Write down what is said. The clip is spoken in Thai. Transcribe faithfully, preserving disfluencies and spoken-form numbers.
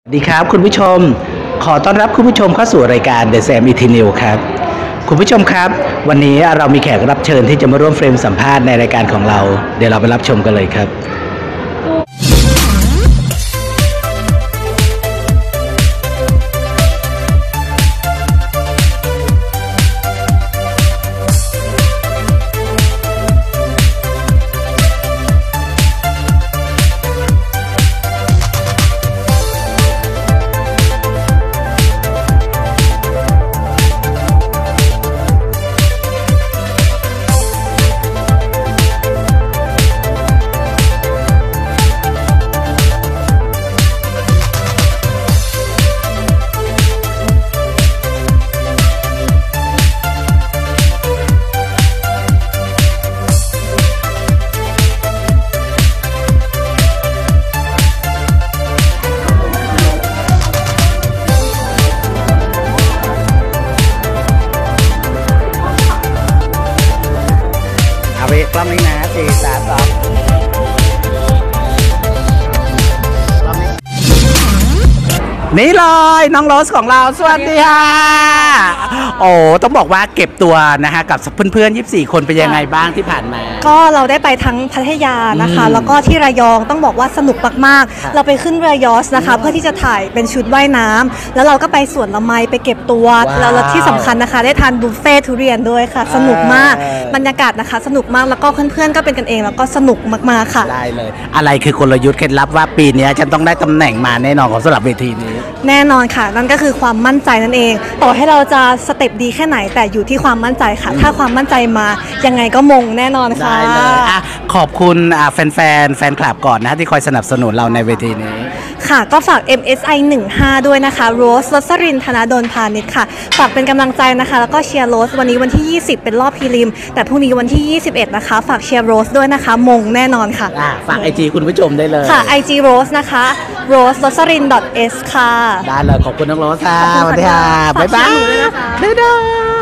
สวัสดีครับคุณผู้ชมขอต้อนรับคุณผู้ชมเข้าสู่รายการ The Sam Eternal ครับคุณผู้ชมครับวันนี้เรามีแขกรับเชิญที่จะมาร่วมเฟรมสัมภาษณ์ในรายการของเราเดี๋ยวเราไปรับชมกันเลยครับเอาไปกล้องนี้นะสี่สามสองนี่เลยน้องโรสของเราสวัสดีค่ะโอ้ต้องบอกว่าเก็บตัวนะฮะกับเพื่อนๆยี่สิบสี่คนเป็นยังไงบ้างที่ผ่านมาก็เราได้ไปทั้งพัทยานะคะแล้วก็ที่ระยองต้องบอกว่าสนุกมากๆเราไปขึ้นเรือยอชต์นะคะเพื่อที่จะถ่ายเป็นชุดว่ายน้ำแล้วเราก็ไปสวนละไมไปเก็บตัวแล้วที่สำคัญนะคะได้ทานบุฟเฟ่ทุเรียนด้วยค่ะสนุกมากบรรยากาศนะคะสนุกมากแล้วก็เพื่อนๆก็เป็นกันเองแล้วก็สนุกมากๆค่ะได้เลยอะไรคือกลยุทธ์เคล็ดลับว่าปีนี้ฉันต้องได้ตำแหน่งมาแน่นอนของสำหรับเวทีนี้แน่นอนค่ะนั่นก็คือความมั่นใจนั่นเองต่อให้เราจะสเต็ปดีแค่ไหนแต่อยู่ที่ความมั่นใจค่ะถ้าความมั่นใจมายังไงก็มงแน่นอนค่ะได้เลยอ่ะขอบคุณแฟนแฟนแฟนคลับก่อนนะที่คอยสนับสนุนเราในเวทีนี้ค่ะก็ฝาก เอ็ม เอส ไอ หนึ่งห้าด้วยนะคะโรสรสรินธนดลพาณิชย์ค่ะฝากเป็นกำลังใจนะคะแล้วก็เชียร์โรสวันนี้วันที่ยี่สิบเป็นรอบพรีลิมแต่พรุ่งนี้วันที่ยี่สิบเอ็ดนะคะฝากเชียร์โรสด้วยนะคะมงแน่นอนค่ะฝาก ไอ จี คุณผู้ชมได้เลยค่ะ ไอ จี Rose นะคะ rose รสริน .s ค่ะได้เลยขอบคุณน้องโรสค่ะสวัสดีค่ะบ๊ายบายบ๊ายบาย